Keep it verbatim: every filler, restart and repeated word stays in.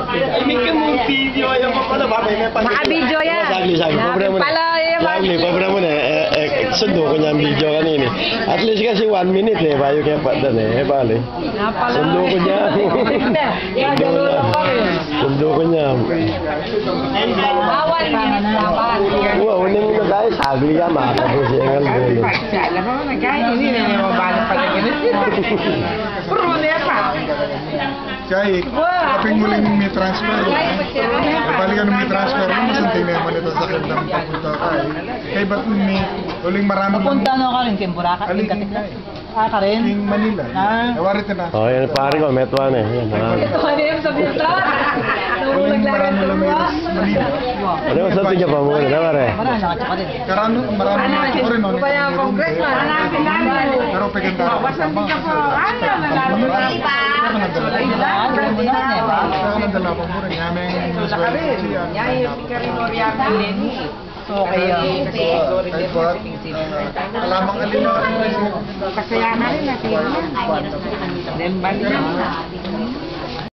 Ay, may video yan pa pala. Naka-video yan. Sagli, sagli. Pobre mo na. Sagli, pobre mo na. Eh, eh, sundo ko niya ang video kanini. At least kasi one minute eh. Bayo kaya pa doon eh. Eh, bali. Sundo ko niya. Sundo ko niya. Bawal minutes dapat. Oo, uning na tayo. Sagli ka, makakapos siya ng albulo. Alam mo, nagkain. Hindi na yung mabalang pala ganun. Puro na pa. Kaya, kaping muling may transfer. Kapali ka nung may transfer mo, masantay na naman ito sa kandang papunta ka eh. Kaya ba't may uling marami Papunta no ka rin, Kimburaca, Tingkatik na. Ah, ka rin? King Manila. Ah. Nawarit na na. Oh, yan pare ko, metwan eh. Yan, ah. Ano yung sabi ito? Uling marami lang may Manila. Ano yung sabi niya pa muna, na pare? Marami na ka rin. Karano, marami na ako rin. Kaya congressman, hanapin namin. Pero paganda ako sa mga. Ayaw, naglalaro na iba. Kaya nandala pa mo rin. Yamin yung Okay yun. Ay, buhat. Alamang alin na. Kasaya na rin natin. Then, balik na.